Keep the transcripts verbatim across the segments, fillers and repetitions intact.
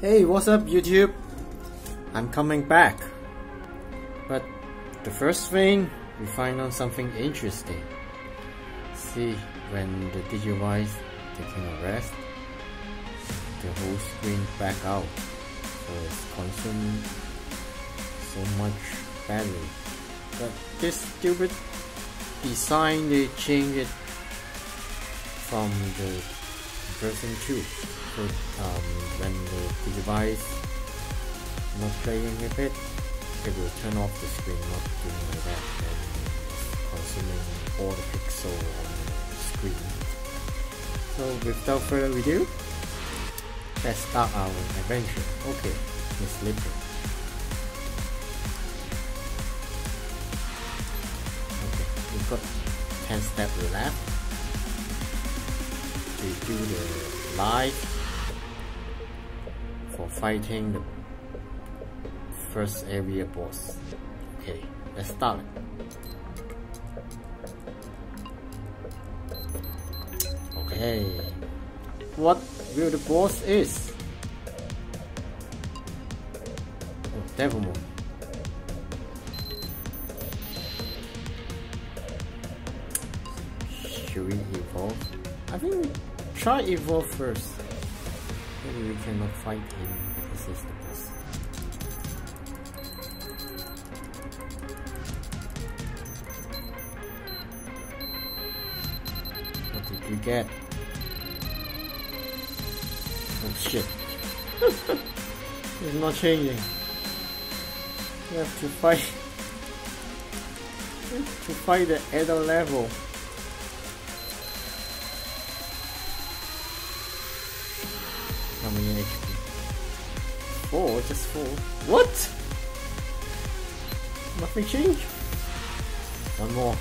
Hey, what's up YouTube? I'm coming back. But the first thing, we find out something interesting. See, when the Digivice taking a rest, the whole screen back out. So it's consuming so much battery. But this stupid design, they changed it from the version two. So um, when the Digivice not playing with it, it will turn off the screen, not doing like that, and consuming all the pixels on the screen. So without further ado, let's start our adventure. Okay, it's sleeping. Okay, we've got ten steps left to do the live for fighting the first area boss. Okay, let's start. Okay, what will the boss is? Oh, Devilmon. Should we evolve? I think try evolve first. Maybe we cannot fight him because he's the boss. What did you get? Oh shit. It's not changing. You have to fight to fight the other level. How many H P? Four, just four. What? Nothing changed? One more.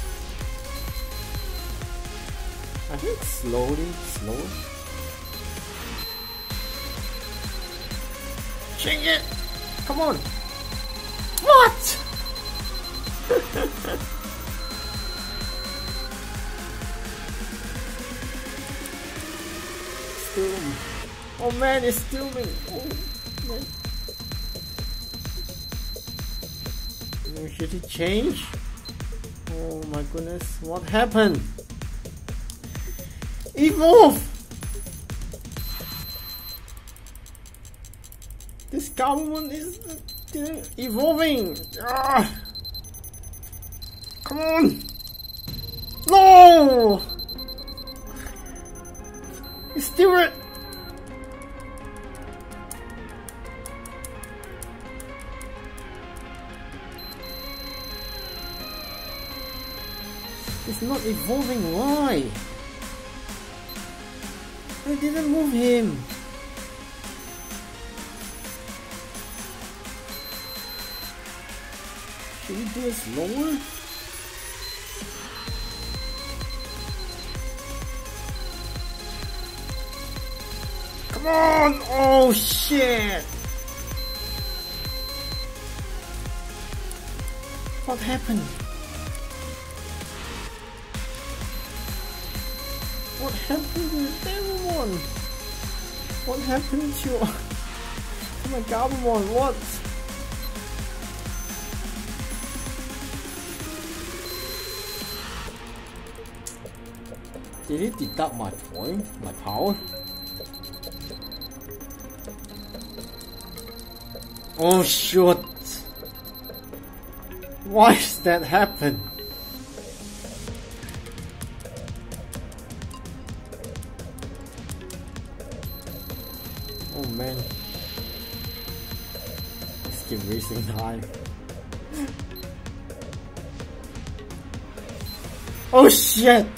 I think slowly, slowly. Change it! Come on! What? Still. Oh man, it's still me. Oh man. Should it change? Oh my goodness, what happened? Evolve! This Gabumon is uh, evolving! Ah. Come on! No! It's still it! It's not evolving, why? I didn't move him. Should we do it slower? Come on! Oh shit! What happened? What happened to the Devilmon? What happened to, to my Gabumon? What? Did it deduct my point? My power? Oh shit! Why does that happen? Oh man, let's keep wasting time. Oh shit!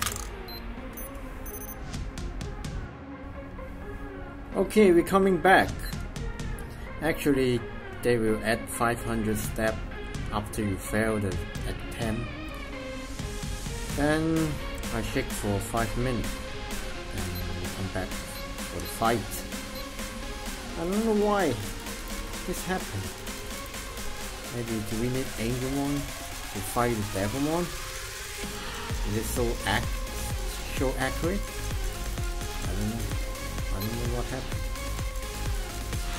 Okay, we're coming back. Actually, they will add five hundred steps after you fail the attempt. Then I shake for five minutes and we come back for the fight. I don't know why this happened. Maybe do we need Angemon to fight the Devilmon? Is it so ac so accurate? I don't know. I don't know what happened.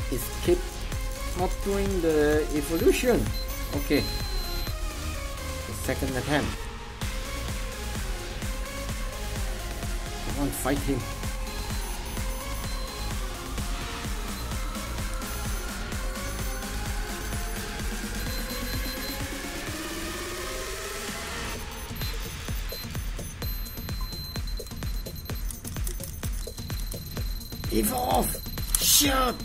It's keep not doing the evolution. Okay. The second attempt. Come on, fight him. Evolve! Shut!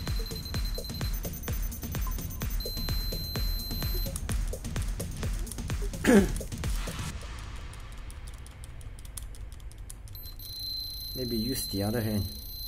Maybe use the other hand.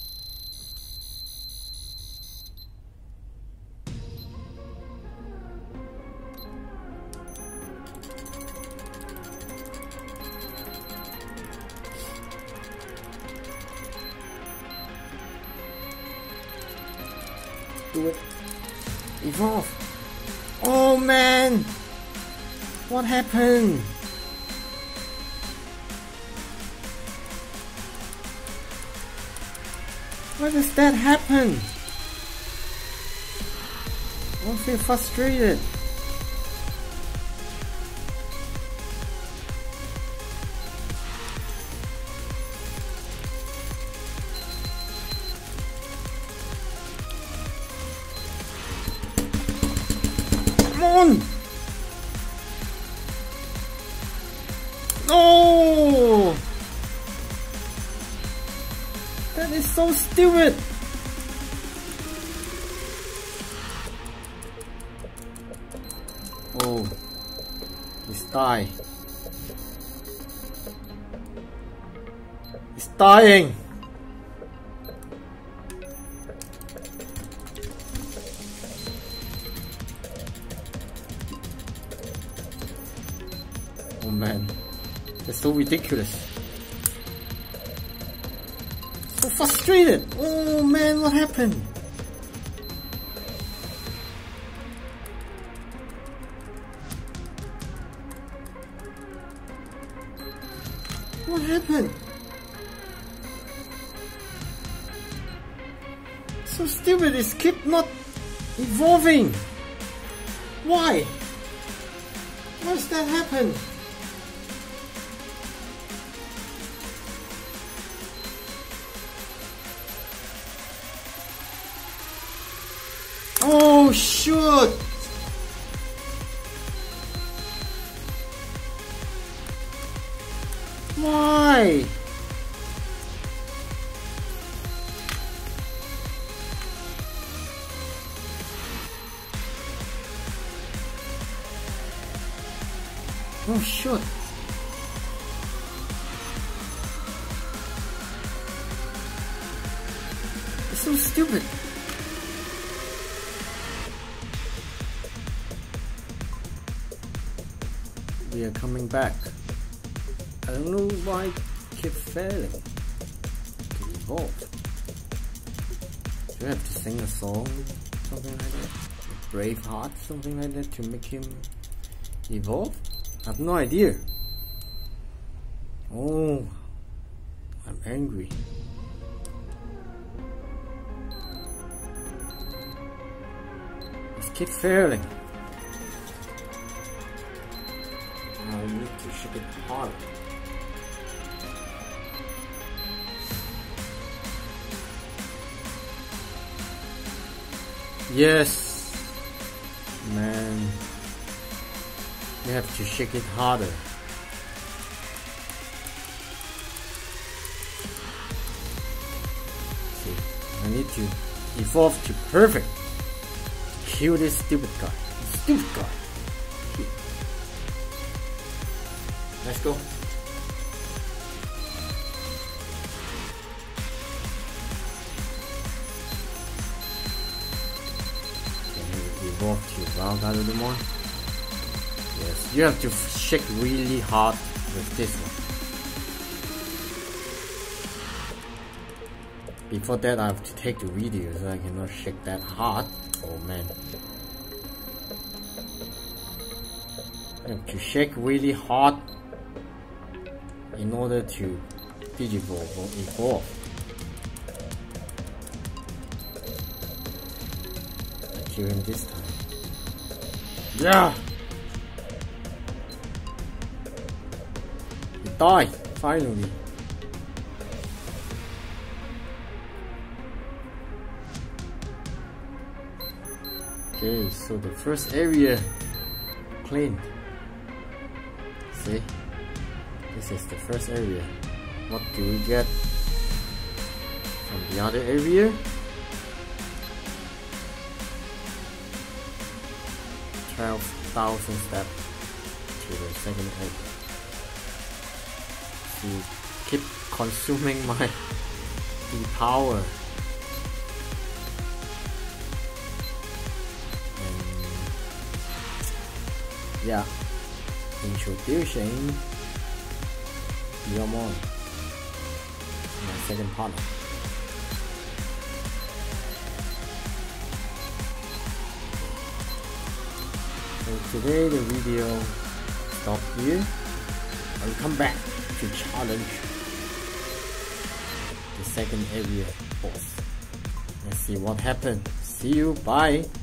Do it. Evolve. Oh man! What happened? Why does that happen? I feel frustrated. Come on! No! That is so stupid! Oh, he's dying. He's dying! Oh man, that's so ridiculous. So frustrated! Oh man, what happened? What happened? So stupid, it's keep not evolving. Why? Why does that happen? Oh shoot! Why? Oh shoot! It's so stupid. We are coming back. I don't know why I keep failing to evolve. Do I have to sing a song, something like that? A Braveheart, something like that, to make him evolve? I have no idea. Oh, I'm angry. Let's keep failing. I need to shake it harder. Yes, man, you have to shake it harder. See, I need to evolve to perfect to kill this stupid guy. Stupid guy. Let's go. Can you evolve to round out a little more? Yes, you have to shake really hard with this one. Before that, I have to take the video, so I cannot shake that hard. Oh man. I have to shake really hard in order to Digivolve or evolve. kill him this time. Yeah! He died, finally. Okay, so the first area cleaned. See? This is the first area. What do we get from the other area? twelve thousand steps to the second area. See, keep consuming my the power. Yeah, introducing Yomon, my second partner. So today the video stop here. I will come back to challenge the second area boss. Let's see what happened. See you, bye.